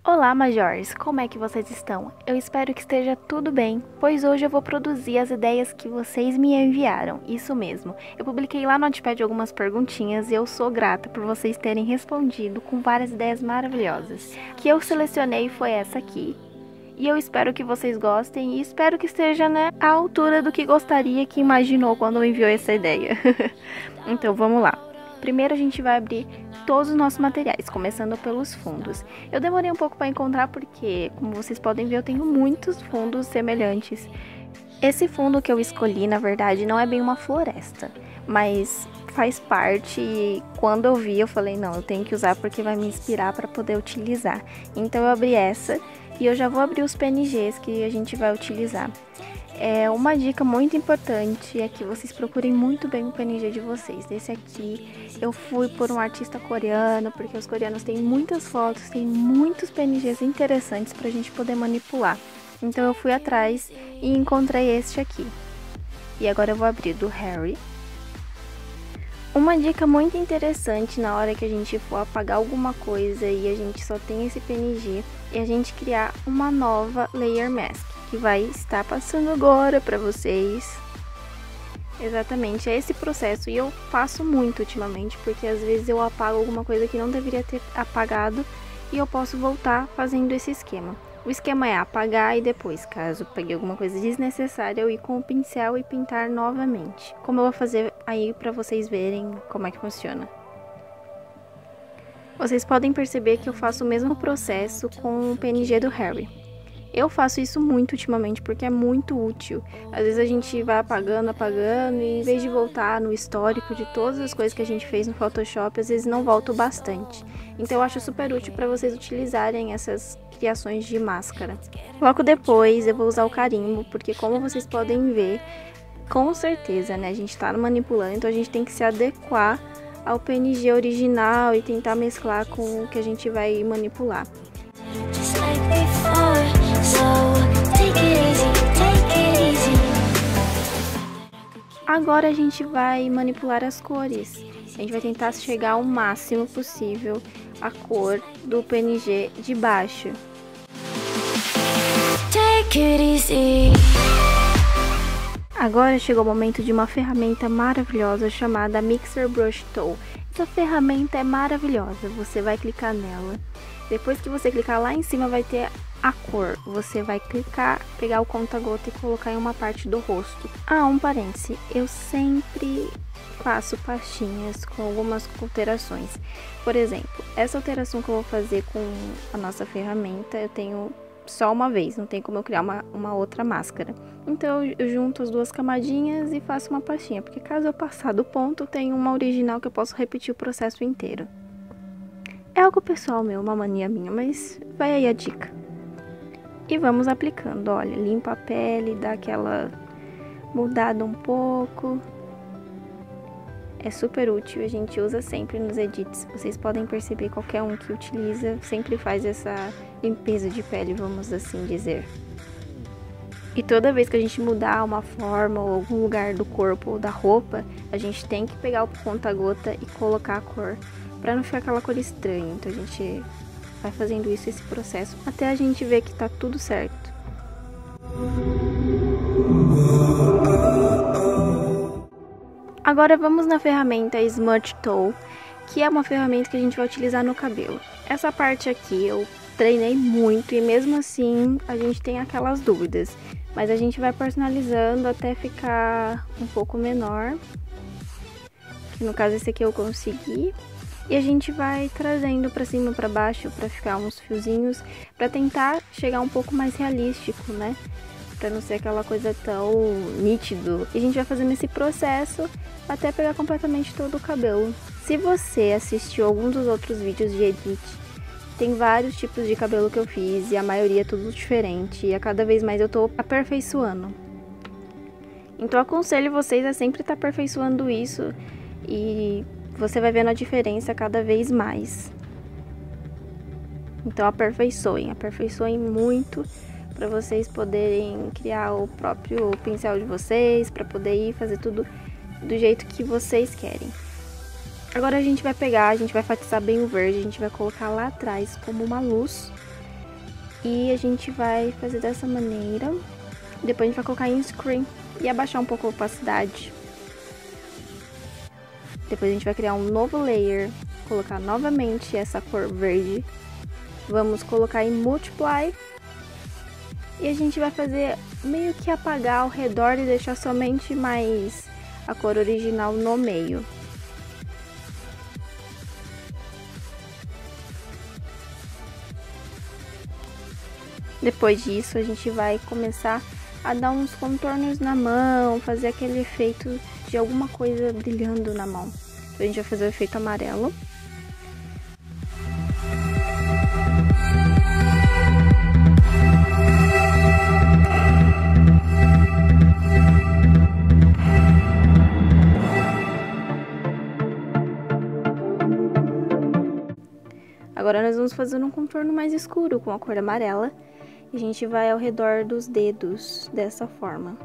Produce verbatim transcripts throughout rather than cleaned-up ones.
Olá, Majors! Como é que vocês estão? Eu espero que esteja tudo bem, pois hoje eu vou produzir as ideias que vocês me enviaram, isso mesmo. Eu publiquei lá no Notepad algumas perguntinhas e eu sou grata por vocês terem respondido com várias ideias maravilhosas. O que eu selecionei foi essa aqui, e eu espero que vocês gostem e espero que esteja, né, à altura do que gostaria, que imaginou quando enviou essa ideia. Então vamos lá. Primeiro a gente vai abrir todos os nossos materiais, começando pelos fundos. Eu demorei um pouco para encontrar porque, como vocês podem ver, eu tenho muitos fundos semelhantes. Esse fundo que eu escolhi, na verdade, não é bem uma floresta, mas faz parte e quando eu vi eu falei, não, eu tenho que usar porque vai me inspirar para poder utilizar. Então eu abri essa e eu já vou abrir os P N Gs que a gente vai utilizar. É, uma dica muito importante é que vocês procurem muito bem o P N G de vocês. Esse aqui eu fui por um artista coreano, porque os coreanos têm muitas fotos, tem muitos P N Gs interessantes pra gente poder manipular. Então eu fui atrás e encontrei este aqui. E agora eu vou abrir do Harry. Uma dica muito interessante na hora que a gente for apagar alguma coisa e a gente só tem esse P N G é a gente criar uma nova Layer Mask, que vai estar passando agora para vocês. Exatamente, é esse processo e eu faço muito ultimamente, porque às vezes eu apago alguma coisa que não deveria ter apagado e eu posso voltar fazendo esse esquema. O esquema é apagar e depois, caso pegue alguma coisa desnecessária, eu ir com o pincel e pintar novamente. Como eu vou fazer aí para vocês verem como é que funciona. Vocês podem perceber que eu faço o mesmo processo com o P N G do Harry. Eu faço isso muito ultimamente porque é muito útil. Às vezes a gente vai apagando, apagando e em vez de voltar no histórico de todas as coisas que a gente fez no Photoshop, às vezes não volta o bastante. Então eu acho super útil para vocês utilizarem essas criações de máscara. Logo depois eu vou usar o carimbo, porque como vocês podem ver, com certeza, né, a gente tá manipulando, então a gente tem que se adequar ao P N G original e tentar mesclar com o que a gente vai manipular. Agora a gente vai manipular as cores. A gente vai tentar chegar ao máximo possível a cor do P N G de baixo. Agora chegou o momento de uma ferramenta maravilhosa chamada Mixer Brush Tool. Essa ferramenta é maravilhosa, você vai clicar nela. Depois que você clicar lá em cima vai ter a cor. Você vai clicar, pegar o conta-gota e colocar em uma parte do rosto. Ah, um parêntese, eu sempre faço pastinhas com algumas alterações. Por exemplo, essa alteração que eu vou fazer com a nossa ferramenta, eu tenho só uma vez, não tem como eu criar uma, uma outra máscara. Então eu junto as duas camadinhas e faço uma pastinha, porque caso eu passar do ponto, tem uma original que eu posso repetir o processo inteiro. É algo pessoal meu, uma mania minha, mas vai aí a dica. E vamos aplicando, olha, limpa a pele, dá aquela mudada um pouco. É super útil, a gente usa sempre nos edits. Vocês podem perceber, qualquer um que utiliza sempre faz essa limpeza de pele, vamos assim dizer. E toda vez que a gente mudar uma forma ou algum lugar do corpo ou da roupa, a gente tem que pegar o conta-gota e colocar a cor, pra não ficar aquela cor estranha. Então a gente vai fazendo isso, esse processo, até a gente ver que tá tudo certo. Agora vamos na ferramenta Smudge Tool, que é uma ferramenta que a gente vai utilizar no cabelo. Essa parte aqui eu treinei muito e mesmo assim a gente tem aquelas dúvidas, mas a gente vai personalizando até ficar um pouco menor. No caso esse aqui eu consegui. E a gente vai trazendo pra cima e pra baixo pra ficar uns fiozinhos, pra tentar chegar um pouco mais realístico, né? Pra não ser aquela coisa tão nítido. E a gente vai fazendo esse processo até pegar completamente todo o cabelo. Se você assistiu algum dos outros vídeos de edit, tem vários tipos de cabelo que eu fiz e a maioria é tudo diferente. E a cada vez mais eu tô aperfeiçoando. Então eu aconselho vocês a sempre estar aperfeiçoando isso e você vai vendo a diferença cada vez mais. Então aperfeiçoem, aperfeiçoem muito para vocês poderem criar o próprio pincel de vocês, para poder ir fazer tudo do jeito que vocês querem. Agora a gente vai pegar, a gente vai enfatizar bem o verde, a gente vai colocar lá atrás como uma luz E a gente vai fazer dessa maneira. Depois a gente vai colocar em screen e abaixar um pouco a opacidade. Depois a gente vai criar um novo layer, colocar novamente essa cor verde. Vamos colocar em multiply. E a gente vai fazer meio que apagar ao redor e deixar somente mais a cor original no meio. Depois disso, a gente vai começar a dar uns contornos na mão, fazer aquele efeito de alguma coisa brilhando na mão. Então, a gente vai fazer o efeito amarelo. Agora nós vamos fazer um contorno mais escuro com a cor amarela. E a gente vai ao redor dos dedos, dessa forma.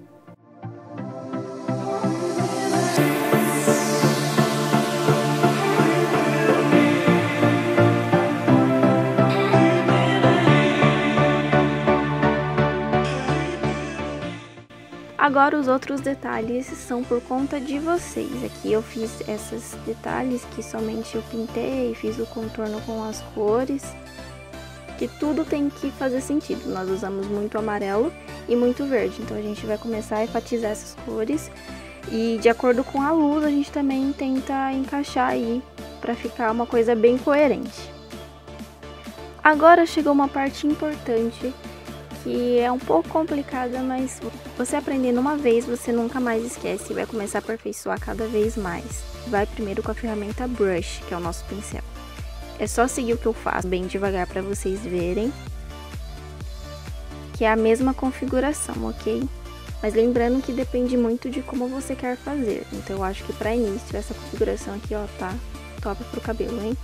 Agora os outros detalhes são por conta de vocês. Aqui eu fiz esses detalhes que somente eu pintei, fiz o contorno com as cores. Que tudo tem que fazer sentido. Nós usamos muito amarelo e muito verde, então a gente vai começar a enfatizar essas cores e de acordo com a luz a gente também tenta encaixar aí para ficar uma coisa bem coerente. Agora chegou uma parte importante que é um pouco complicada, mas você aprendendo uma vez você nunca mais esquece e vai começar a aperfeiçoar cada vez mais. Vai primeiro com a ferramenta Brush, que é o nosso pincel. É só seguir o que eu faço bem devagar para vocês verem, que é a mesma configuração, ok? Mas lembrando que depende muito de como você quer fazer. Então eu acho que para início essa configuração aqui, ó, tá top pro cabelo, hein?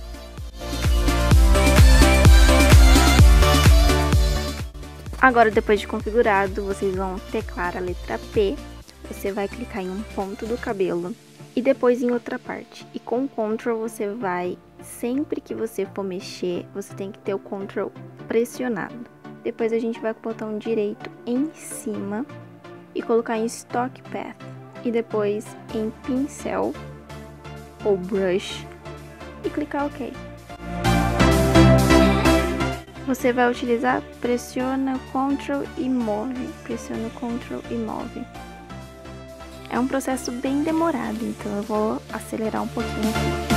Agora, depois de configurado, vocês vão teclar a letra P, você vai clicar em um ponto do cabelo e depois em outra parte. E com o Ctrl você vai, sempre que você for mexer, você tem que ter o Ctrl pressionado. Depois a gente vai com o botão direito em cima e colocar em Stock Path. E depois em Pincel ou Brush e clicar OK. Você vai utilizar, pressiona Ctrl e move, pressiona Ctrl e move. É um processo bem demorado, então eu vou acelerar um pouquinho aqui.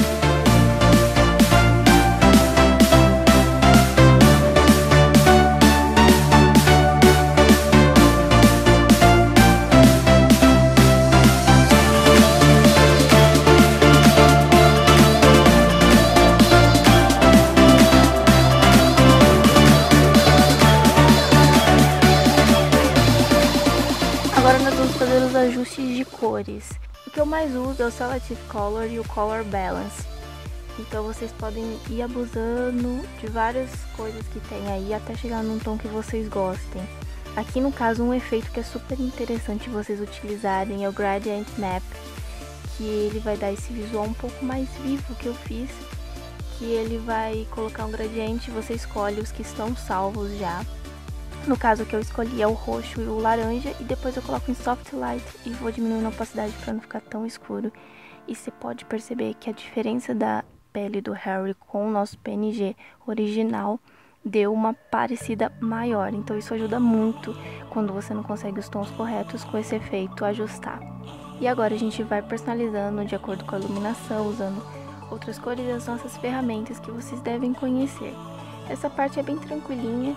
Agora nós vamos fazer os ajustes de cores. O que eu mais uso é o Selective Color e o Color Balance. Então vocês podem ir abusando de várias coisas que tem aí até chegar num tom que vocês gostem. Aqui no caso um efeito que é super interessante vocês utilizarem é o Gradient Map, que ele vai dar esse visual um pouco mais vivo que eu fiz, que ele vai colocar um gradiente, você escolhe os que estão salvos já. No caso que eu escolhi é o roxo e o laranja, e depois eu coloco em Soft Light e vou diminuindo a opacidade para não ficar tão escuro. E você pode perceber que a diferença da pele do Harry com o nosso P N G original deu uma parecida maior. Então isso ajuda muito quando você não consegue os tons corretos com esse efeito ajustar. E agora a gente vai personalizando de acordo com a iluminação, usando outras cores e as nossas ferramentas que vocês devem conhecer. Essa parte é bem tranquilinha.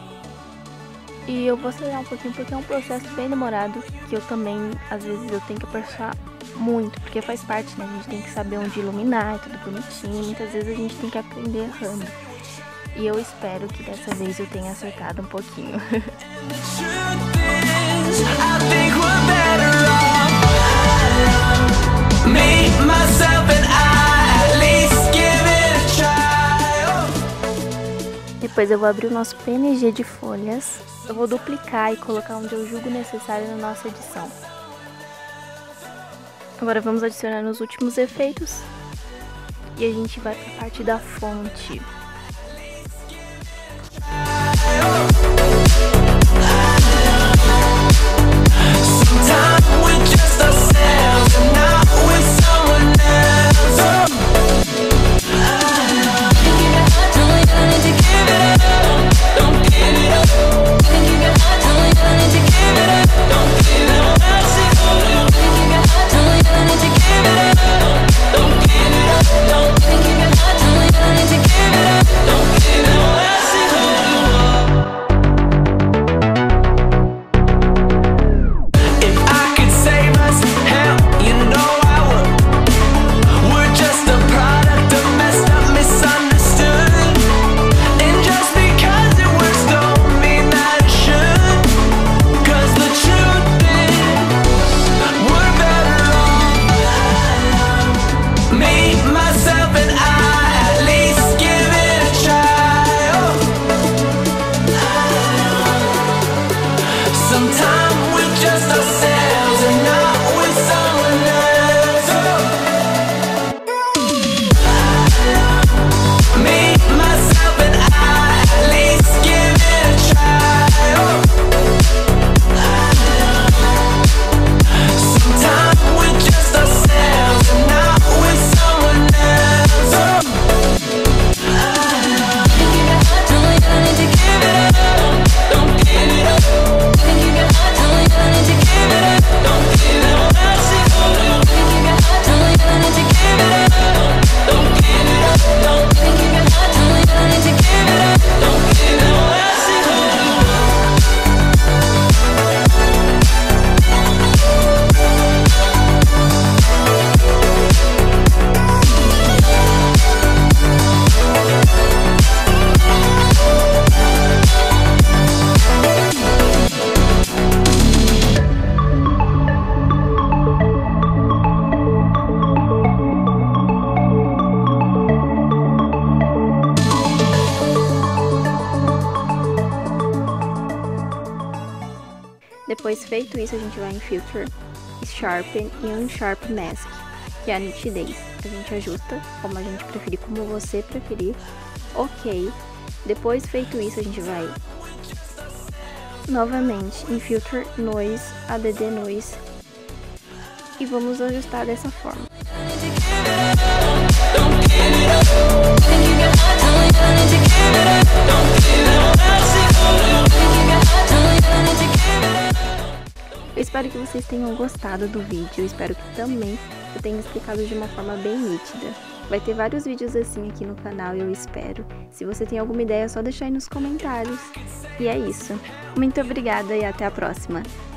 E eu vou acelerar um pouquinho porque é um processo bem demorado, que eu também, às vezes, eu tenho que aperfeiçoar muito, porque faz parte, né? A gente tem que saber onde iluminar, é tudo bonitinho, muitas vezes a gente tem que aprender errando. E eu espero que dessa vez eu tenha acertado um pouquinho. Depois eu vou abrir o nosso P N G de folhas. Eu vou duplicar e colocar onde eu julgo necessário na nossa edição. Agora vamos adicionar nos últimos efeitos. E a gente vai para a parte da fonte. Depois feito isso, a gente vai em Filter, Sharpen e Unsharp Mask, que é a nitidez. A gente ajusta como a gente preferir, como você preferir. Ok. Depois feito isso, a gente vai novamente em Filter, Noise, Add Noise, e vamos ajustar dessa forma. Eu espero que vocês tenham gostado do vídeo, eu espero que também eu tenha explicado de uma forma bem nítida. Vai ter vários vídeos assim aqui no canal, eu espero. Se você tem alguma ideia, é só deixar aí nos comentários. E é isso. Muito obrigada e até a próxima.